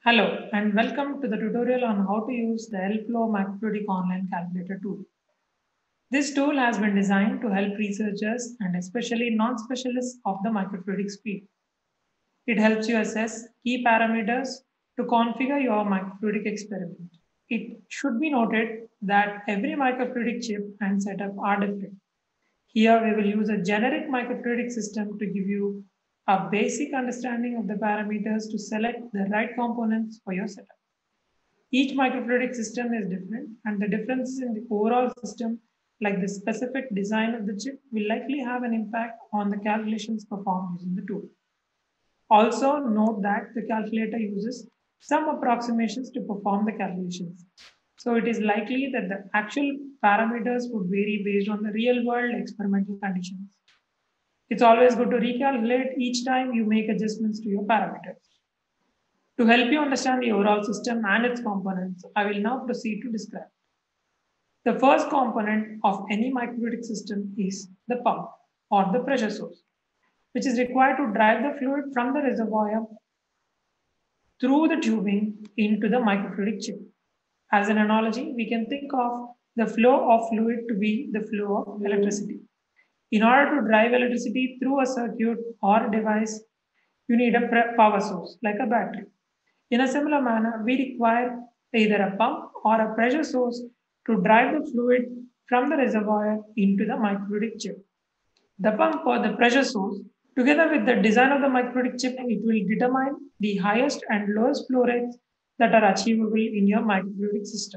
Hello and welcome to the tutorial on how to use the LFlow Microfluidic Online Calculator tool. This tool has been designed to help researchers and especially non-specialists of the microfluidics field. It helps you assess key parameters to configure your microfluidic experiment. It should be noted that every microfluidic chip and setup are different. Here we will use a generic microfluidic system to give you a basic understanding of the parameters to select the right components for your setup. Each microfluidic system is different, and the differences in the overall system, like the specific design of the chip, will likely have an impact on the calculations performed using the tool. Also, note that the calculator uses some approximations to perform the calculations. So, it is likely that the actual parameters would vary based on the real world experimental conditions. It's always good to recalculate each time you make adjustments to your parameters. To help you understand the overall system and its components, I will now proceed to describe. The first component of any microfluidic system is the pump or the pressure source, which is required to drive the fluid from the reservoir through the tubing into the microfluidic chip. As an analogy, we can think of the flow of fluid to be the flow of electricity. In order to drive electricity through a circuit or device, you need a power source like a battery. In a similar manner, we require either a pump or a pressure source to drive the fluid from the reservoir into the microfluidic chip. The pump or the pressure source, together with the design of the microfluidic chip, it will determine the highest and lowest flow rates that are achievable in your microfluidic system.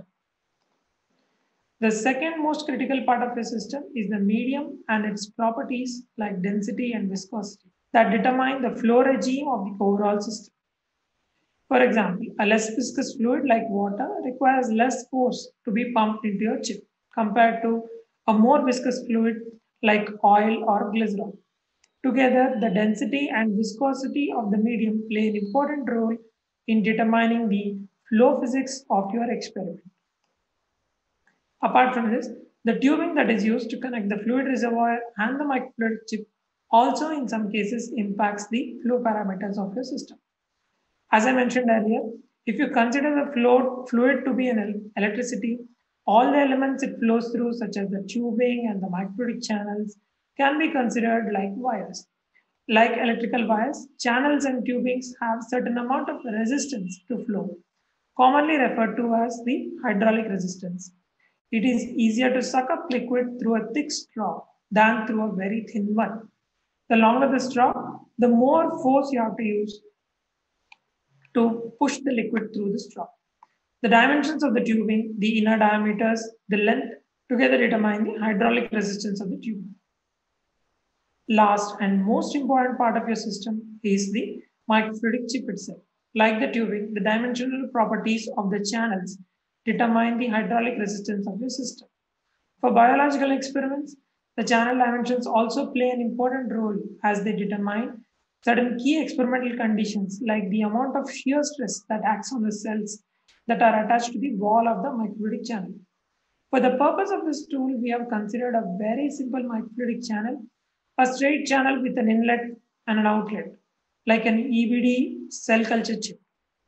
The second most critical part of a system is the medium and its properties like density and viscosity that determine the flow regime of the overall system. For example, a less viscous fluid like water requires less force to be pumped into your chip compared to a more viscous fluid like oil or glycerol. Together, the density and viscosity of the medium play an important role in determining the flow physics of your experiment. Apart from this, the tubing that is used to connect the fluid reservoir and the microfluidic chip also in some cases impacts the flow parameters of your system. As I mentioned earlier, if you consider the fluid to be an electricity, all the elements it flows through, such as the tubing and the microfluidic channels, can be considered like wires. Like electrical wires, channels and tubings have certain amount of resistance to flow, commonly referred to as the hydraulic resistance. It is easier to suck up liquid through a thick straw than through a very thin one. The longer the straw, the more force you have to use to push the liquid through the straw. The dimensions of the tubing, the inner diameters, the length together determine the hydraulic resistance of the tubing. Last and most important part of your system is the microfluidic chip itself. Like the tubing, the dimensional properties of the channels determine the hydraulic resistance of your system. For biological experiments, the channel dimensions also play an important role as they determine certain key experimental conditions like the amount of shear stress that acts on the cells that are attached to the wall of the microfluidic channel. For the purpose of this tool, we have considered a very simple microfluidic channel, a straight channel with an inlet and an outlet, like an EBD cell culture chip.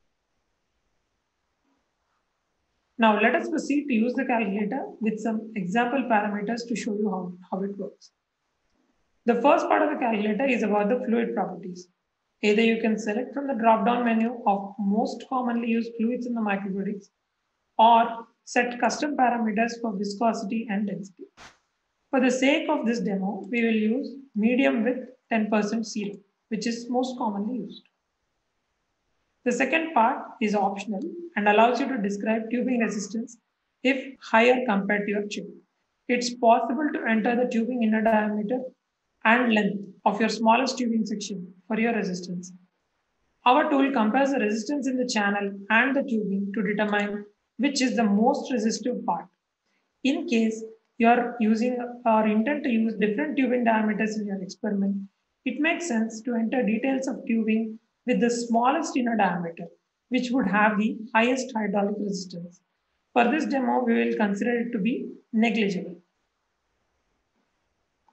Now let us proceed to use the calculator with some example parameters to show you how it works. The first part of the calculator is about the fluid properties. Either you can select from the drop-down menu of most commonly used fluids in the microfluidics or set custom parameters for viscosity and density. For the sake of this demo, we will use medium with 10% serum, which is most commonly used. The second part is optional and allows you to describe tubing resistance if higher compared to your chip. It's possible to enter the tubing inner diameter and length of your smallest tubing section for your resistance. Our tool compares the resistance in the channel and the tubing to determine which is the most resistive part. In case you are using or intend to use different tubing diameters in your experiment, it makes sense to enter details of tubing with the smallest inner diameter, which would have the highest hydraulic resistance. For this demo, we will consider it to be negligible.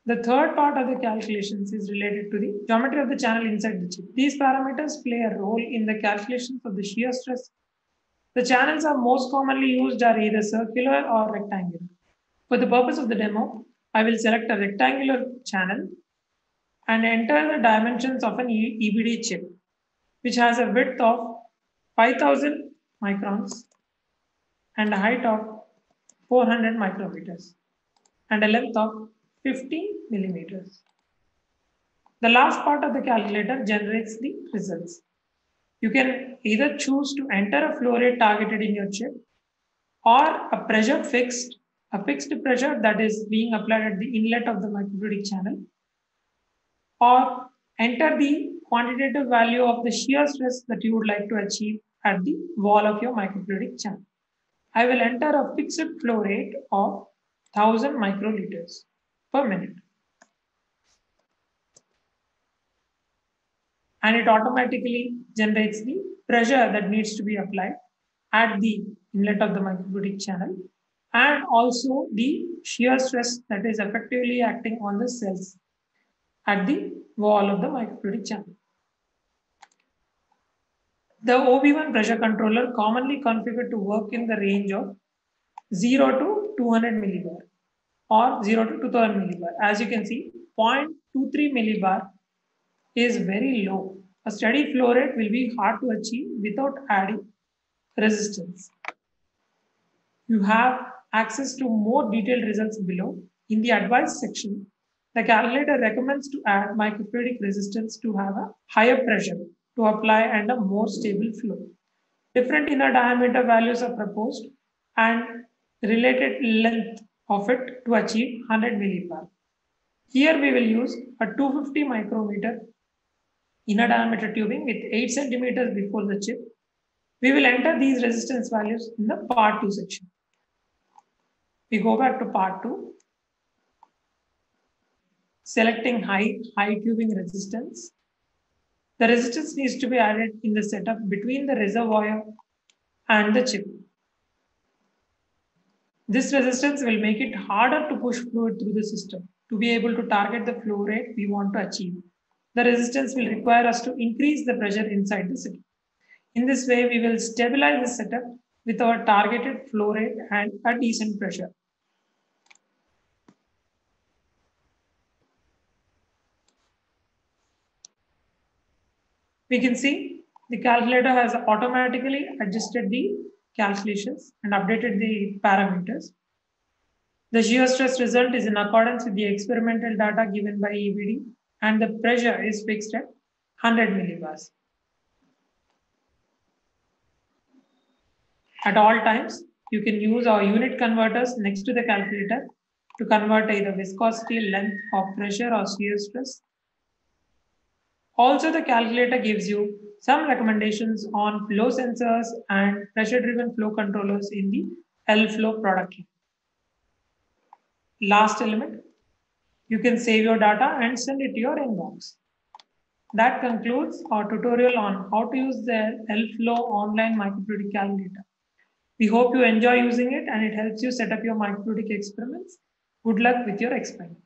The third part of the calculations is related to the geometry of the channel inside the chip. These parameters play a role in the calculations of the shear stress. The channels are most commonly used are either circular or rectangular. For the purpose of the demo, I will select a rectangular channel and enter the dimensions of an EBD chip, which has a width of 5000 microns and a height of 400 micrometers and a length of 50 millimeters. The last part of the calculator generates the results. You can either choose to enter a flow rate targeted in your chip or a fixed pressure that is being applied at the inlet of the microfluidic channel, or enter the quantitative value of the shear stress that you would like to achieve at the wall of your microfluidic channel. I will enter a fixed flow rate of 1000 microliters per minute. And it automatically generates the pressure that needs to be applied at the inlet of the microfluidic channel and also the shear stress that is effectively acting on the cells at the wall of the microfluidic channel. The OB1 pressure controller commonly configured to work in the range of 0 to 200 millibar or 0 to 2000 millibar. As you can see, 0.23 millibar is very low. A steady flow rate will be hard to achieve without adding resistance. You have access to more detailed results below. In the advice section, the calculator recommends to add microfluidic resistance to have a higher pressure to apply and a more stable flow. Different inner diameter values are proposed and related length of it to achieve 100 millibar. Here we will use a 250 micrometer inner diameter tubing with 8 centimeters before the chip. We will enter these resistance values in the part 2 section. We go back to part 2, selecting high tubing resistance. The resistance needs to be added in the setup between the reservoir and the chip. This resistance will make it harder to push fluid through the system to be able to target the flow rate we want to achieve. The resistance will require us to increase the pressure inside the setup. In this way, we will stabilize the setup with our targeted flow rate and a decent pressure. We can see the calculator has automatically adjusted the calculations and updated the parameters. The shear stress result is in accordance with the experimental data given by EBD, and the pressure is fixed at 100 millibars. At all times, you can use our unit converters next to the calculator to convert either viscosity, length, or pressure or shear stress. Also, the calculator gives you some recommendations on flow sensors and pressure-driven flow controllers in the L-Flow product line. Last element, you can save your data and send it to your inbox. That concludes our tutorial on how to use the L-Flow online microfluidic calculator. We hope you enjoy using it and it helps you set up your microfluidic experiments. Good luck with your experiment.